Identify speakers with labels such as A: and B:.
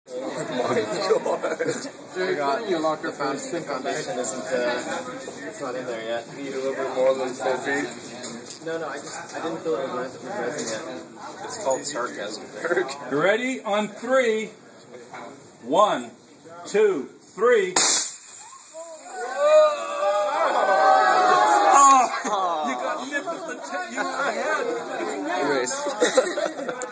A: I got the foundation isn't it's not in there yet.
B: Need a little bit more than 4 feet.
A: No, I didn't feel it was resin yet.
B: It's called sarcasm, Eric.
C: You ready? On 3. 1, 2, 3. Oh! You got nipped at the tip. You were ahead.
B: Anyways.